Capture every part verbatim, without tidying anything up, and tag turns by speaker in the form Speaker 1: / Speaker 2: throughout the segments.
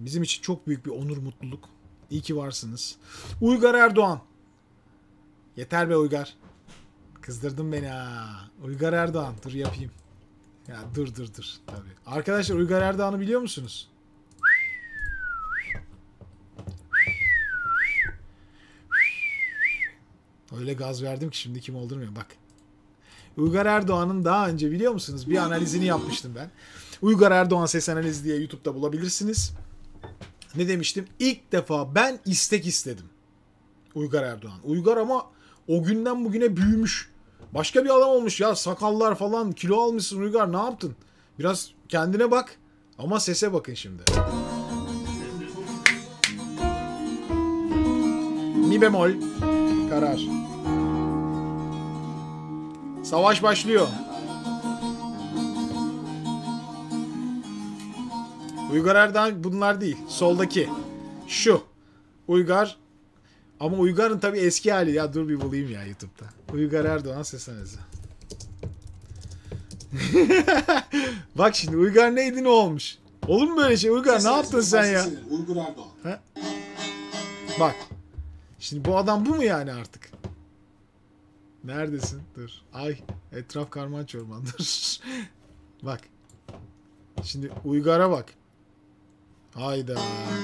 Speaker 1: Bizim için çok büyük bir onur, mutluluk. İyi ki varsınız. Uygar Erdoğan. Yeter be Uygar. Kızdırdın beni ha. Uygar Erdoğan. Dur yapayım. Ya dur dur dur. Tabii. Arkadaşlar Uygar Erdoğan'ı biliyor musunuz? Öyle gaz verdim ki şimdi kim olduğunu bilmiyorum. Bak. Uygar Erdoğan'ın daha önce biliyor musunuz? Bir analizini yapmıştım ben. Uygar Erdoğan ses analizi diye YouTube'da bulabilirsiniz. Ne demiştim? İlk defa ben istek istedim. Uygar Erdoğan. Uygar ama o günden bugüne büyümüş. Başka bir adam olmuş ya. Sakallar falan. Kilo almışsın Uygar. Ne yaptın? Biraz kendine bak. Ama sese bakın şimdi. Mi bemol. Karar. Savaş başlıyor. Uygar Erdoğan bunlar değil. Soldaki. Şu. Uygar. Ama Uygar'ın tabii eski hali. Ya dur bir bulayım ya YouTube'da. Uygar Erdoğan ses analizi. Bak şimdi Uygar neydi ne olmuş? Olur mu böyle şey? Uygar ses ne yaptın sen ya?
Speaker 2: Uygar Erdoğan.
Speaker 1: Ha? Bak. Şimdi bu adam bu mu yani artık? Neredesin? Dur. Ay. Etraf karman çorman. Dur. Bak. Şimdi Uygar'a bak. Hayda.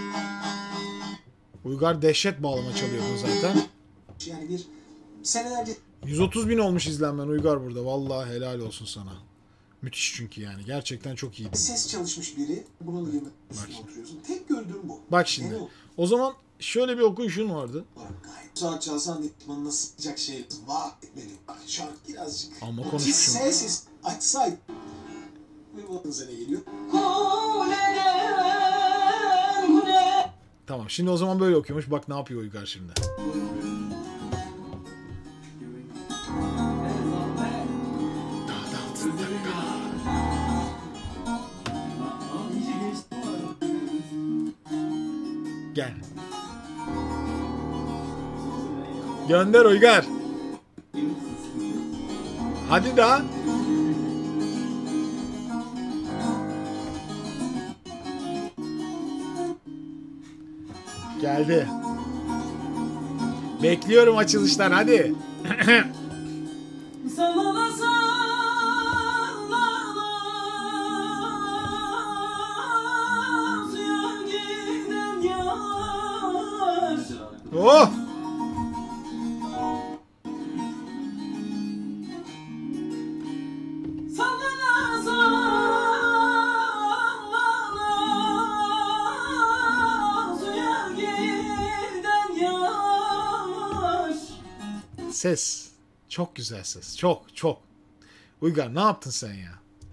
Speaker 1: Uygar dehşet bağlama çalıyordu zaten.
Speaker 2: Yani bir senelerce
Speaker 1: yüz otuz bin olmuş izlenmen Uygar burada. Vallahi helal olsun sana. Müthiş çünkü yani. Gerçekten çok iyiydi.
Speaker 2: ses çalışmış biri. Bunun gibi oturuyorsun. Tek gördüğüm bu.
Speaker 1: Bak şimdi. O zaman şöyle bir okuyuşun vardı.
Speaker 2: Saat çalsan dikmanı nasıl sıcak şey. Vah benim. Bak şarkı birazcık.
Speaker 1: Ama konuşmuşum.
Speaker 2: Ses açsaydı. Ve bu ne geliyor?
Speaker 1: Tamam şimdi o zaman böyle okuyormuş. Bak ne yapıyor Uygar şimdi. Gel. Gönder Uygar. Hadi daha. Geldi. Bekliyorum açılıştan hadi. Oh! Ses. Çok güzel ses. Çok çok. Uygar ne yaptın sen ya?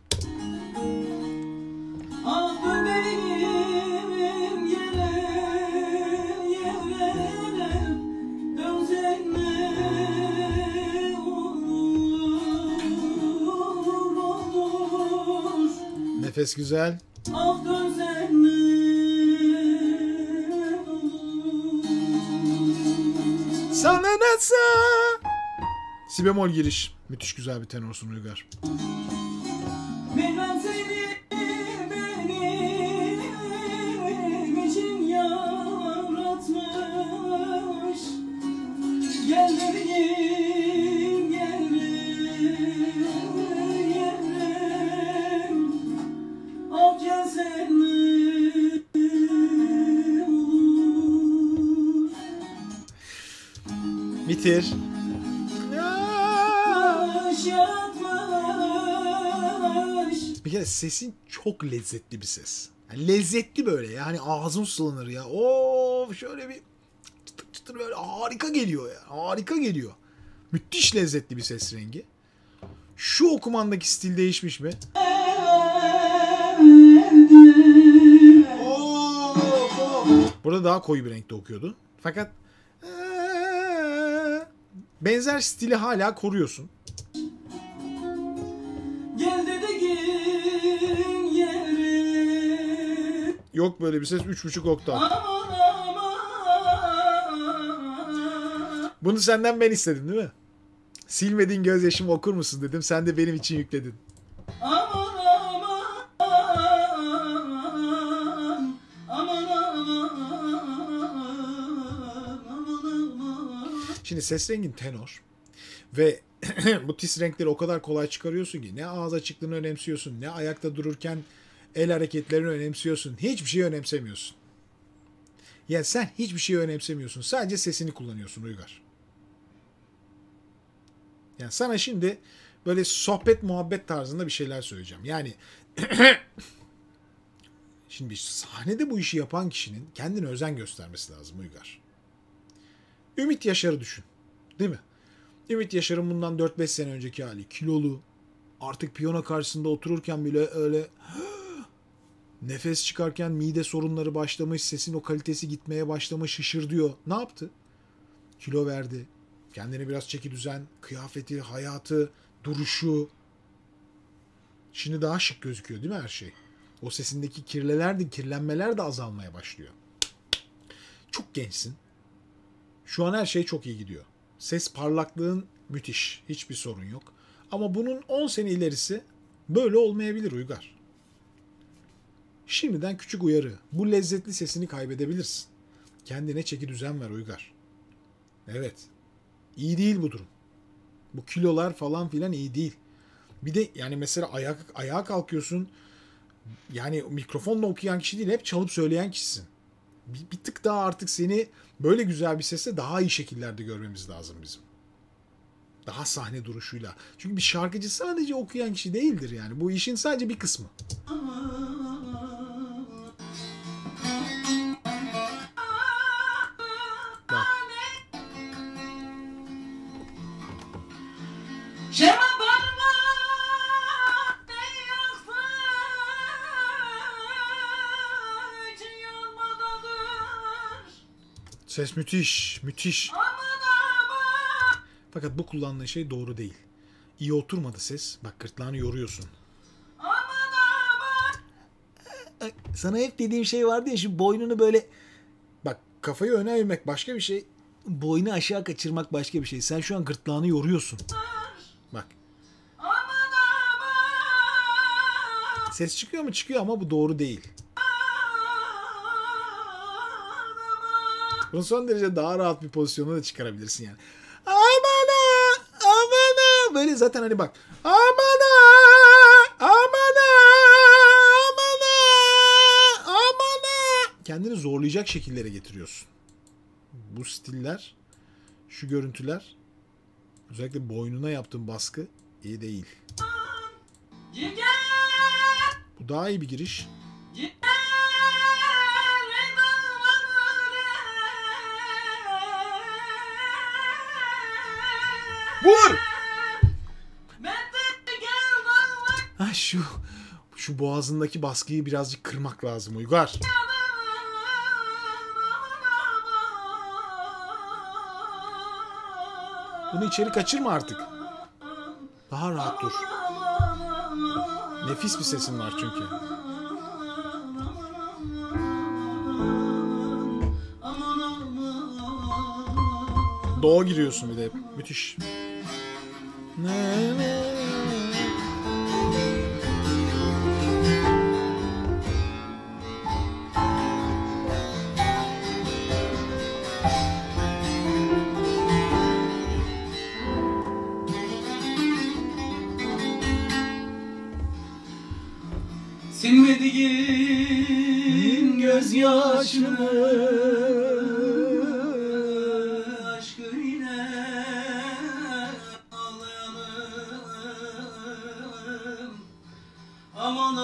Speaker 1: Nefes güzel. Sana nasıl? Si bemol giriş. Müthiş güzel bir tenorsun Uygar. Bitir. Bir kere sesin çok lezzetli bir ses. Yani lezzetli böyle yani ağzım sulanır ya. Oo şöyle bir çıtır çıtır böyle harika geliyor ya. Harika geliyor. Müthiş lezzetli bir ses rengi. Şu okumandaki stil değişmiş mi? Burada daha koyu bir renkte okuyordu. Fakat benzer stili hala koruyorsun. Yok böyle bir ses üç buçuk oktav. Bunu senden ben istedim değil mi? Silmediğin gözyaşımı okur musun dedim. Sen de benim için yükledin.
Speaker 3: Aman aman aman aman
Speaker 1: Şimdi ses rengin tenor ve bu tiz renkleri o kadar kolay çıkarıyorsun ki ne ağız açıklığını önemsiyorsun, ne ayakta dururken el hareketlerini önemsiyorsun. Hiçbir şey önemsemiyorsun. Yani sen hiçbir şey önemsemiyorsun. Sadece sesini kullanıyorsun Uygar. Yani sana şimdi böyle sohbet muhabbet tarzında bir şeyler söyleyeceğim. Yani şimdi sahnede bu işi yapan kişinin kendine özen göstermesi lazım Uygar. Ümit Yaşar'ı düşün. Değil mi? Ümit Yaşar'ın bundan dört beş sene önceki hali. Kilolu. Artık piyano karşısında otururken bile öyle nefes çıkarken mide sorunları başlamış. Sesin o kalitesi gitmeye başlamış. Şişirdıyor. Ne yaptı? Kilo verdi. Kendine biraz çeki düzen. Kıyafeti, hayatı, duruşu. Şimdi daha şık gözüküyor değil mi her şey? O sesindeki kirleler de, kirlenmeler de azalmaya başlıyor. Çok gençsin. Şu an her şey çok iyi gidiyor. Ses parlaklığın müthiş. Hiçbir sorun yok. Ama bunun on sene ilerisi böyle olmayabilir Uygar. Şimdiden küçük uyarı. Bu lezzetli sesini kaybedebilirsin. Kendine çeki düzen ver Uygar. Evet. İyi değil bu durum. Bu kilolar falan filan iyi değil. Bir de yani mesela ayak, ayağa kalkıyorsun. Yani mikrofonla okuyan kişi değil, hep çalıp söyleyen kişisin. Bir, bir tık daha artık seni böyle güzel bir sesle daha iyi şekillerde görmemiz lazım bizim. Daha sahne duruşuyla. Çünkü bir şarkıcı sadece okuyan kişi değildir yani. Bu işin sadece bir kısmı. Bak. Ses müthiş, müthiş. Fakat bu kullandığın şey doğru değil. İyi oturmadı ses. Bak gırtlağını yoruyorsun. Sana hep dediğim şey vardı ya, şu boynunu böyle... Bak kafayı öne eğmek başka bir şey. Boynu aşağı kaçırmak başka bir şey. Sen şu an gırtlağını yoruyorsun. Bak. Ses çıkıyor mu? Çıkıyor ama bu doğru değil. Bunu son derece daha rahat bir pozisyona da çıkarabilirsin yani. Amana! Amana! Böyle zaten hani bak. Amana! Amana! Amana! Amana! Kendini zorlayacak şekillere getiriyorsun. Bu stiller, şu görüntüler, özellikle boynuna yaptığın baskı iyi değil. Bu daha iyi bir giriş. Vur! Ha şu şu boğazındaki baskıyı birazcık kırmak lazım Uygar. Bunu içeri kaçırma artık. Daha rahat dur. Nefis bir sesin var çünkü. Doğa giriyorsun bir de. Müthiş.
Speaker 3: Silmediğin gözyaşını aşkı yine ağlayalım. Aman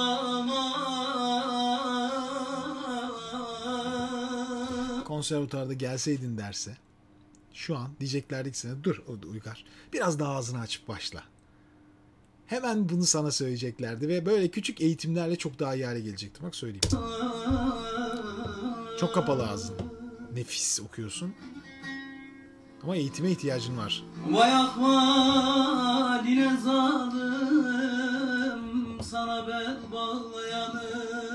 Speaker 3: aman.
Speaker 1: Konservatuarda gelseydin derse şu an diyeceklerdi ki sana, dur Uygar biraz daha ağzını açıp başla. Hemen bunu sana söyleyeceklerdi ve böyle küçük eğitimlerle çok daha iyi hale gelecekti. Bak söyleyeyim. Çok kapalı ağzın. Nefis okuyorsun. Ama eğitime ihtiyacın var.
Speaker 3: Vay akma dile zalim, sana bel bağlayanım.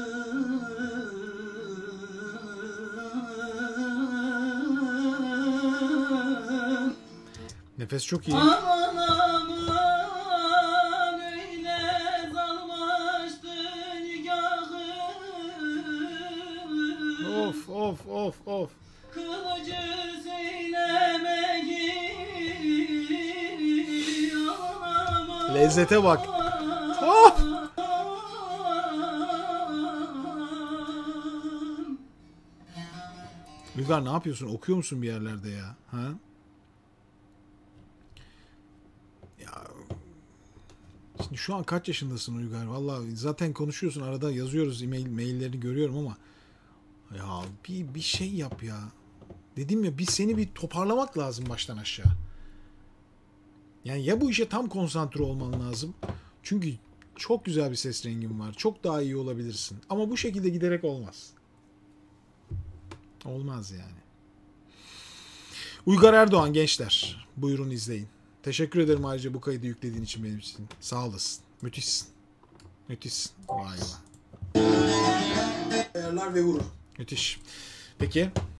Speaker 1: Nefes çok iyi.
Speaker 3: Aman aman öyle zalmaştı nikahım.
Speaker 1: Of of of of.
Speaker 3: Kılıcı söylemeyi
Speaker 1: Lezzete bak. Oh! Uygar ne yapıyorsun? Okuyor musun bir yerlerde ya? Ha? Ya şimdi şu an kaç yaşındasın Uygar? Vallahi zaten konuşuyorsun arada yazıyoruz e-mail maillerini görüyorum ama ya bir bir şey yap ya. Dedim ya bir seni bir toparlamak lazım baştan aşağı. Yani ya bu işe tam konsantre olman lazım. Çünkü çok güzel bir ses rengin var. Çok daha iyi olabilirsin. Ama bu şekilde giderek olmaz. Olmaz yani. Uygar Erdoğan gençler. Buyurun izleyin. Teşekkür ederim ayrıca bu kaydı yüklediğin için benim için. Sağ olasın. Müthişsin. Müthişsin. Vay vay.
Speaker 2: Ayarlar ve vurun.
Speaker 1: Müthiş. Peki.